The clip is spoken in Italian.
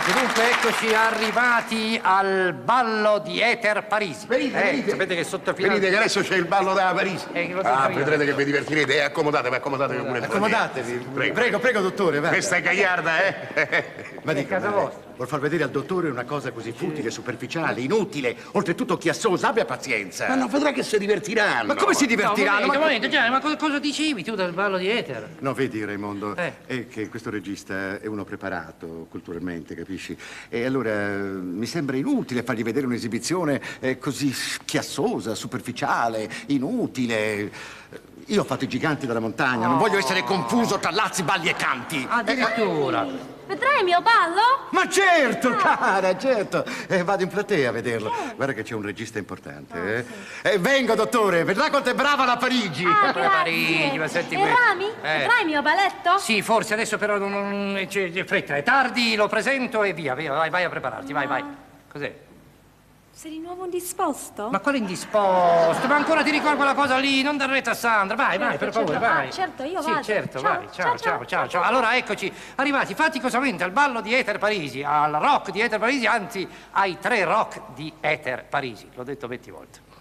Dunque, eccoci arrivati al ballo di Ether Parisi. Venite. Sapete che sotto finale... Venite che adesso c'è il ballo da Parisi. Vedrete che vi divertirete. Accomodatevi pure. Accomodatevi. Prego, dottore, va. Questa è gagliarda, eh? Ma dica, casa vostra. Vuol far vedere al dottore una cosa così futile, superficiale, inutile, oltretutto chiassosa, abbia pazienza. Ma non vedrà che si divertiranno. Ma come si divertiranno? Un momento, ma cosa dicevi tu del ballo di Ether? No, vedi, Raimondo, è che questo regista è uno preparato culturalmente, capisci? E allora mi sembra inutile fargli vedere un'esibizione così chiassosa, superficiale, inutile. Io ho fatto i giganti della montagna, non voglio essere confuso tra lazzi, balli e canti. Addirittura. Vedrai il mio ballo? Ma certo, cara, certo. Vado in platea a vederlo. Guarda che c'è un regista importante. Vengo, dottore, vedrà quanto è brava la Parigi. Parigi, ma senti e Rami? Vedrai il mio balletto? Sì, forse adesso però non c'è fretta, è tardi, lo presento e via, vai a prepararti, vai. Cos'è? Sei di nuovo indisposto? Ma quale indisposto? Ma ancora ti ricordo quella cosa lì? Non dar retta a Sandra. Vai, per favore, vai. Certo, io vado. Sì, certo, ciao, vai. Ciao. Allora, eccoci, arrivati faticosamente al ballo di Ether Parisi, al rock di Ether Parisi, anzi, ai 3 rock di Ether Parisi. L'ho detto 20 volte.